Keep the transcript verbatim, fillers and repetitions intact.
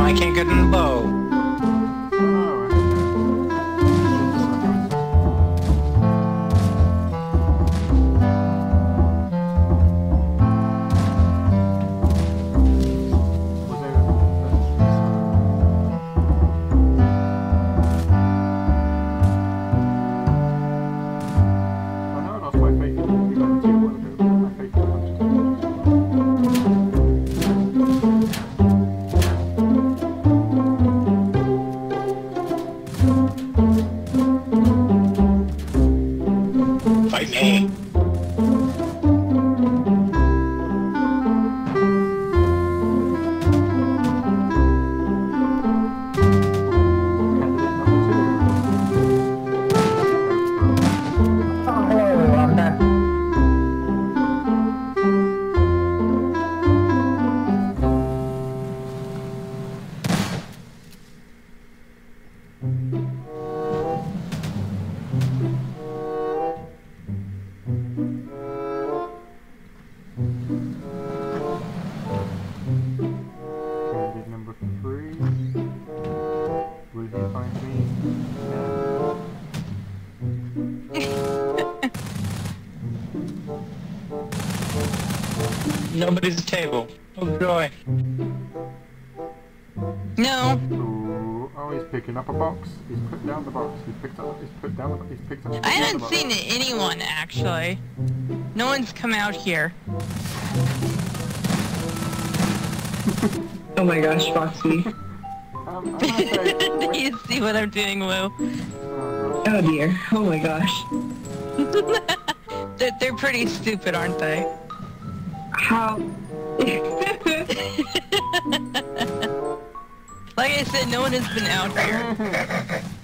I can't get in the boat. Fight me. Candidate number three. Will he find me? Nobody's at the table. Oh joy. No. Ooh, oh, he's picking up a box. He's put down the box. He's picked up. He's put down the. He's picked up. I haven't seen anyone actually. No one's come out here. Oh my gosh, Foxy. um, say, Do you see what I'm doing, Woo? oh, Oh dear. Oh my gosh. they're, they're pretty stupid, aren't they? How? Like I said, no one has been out here.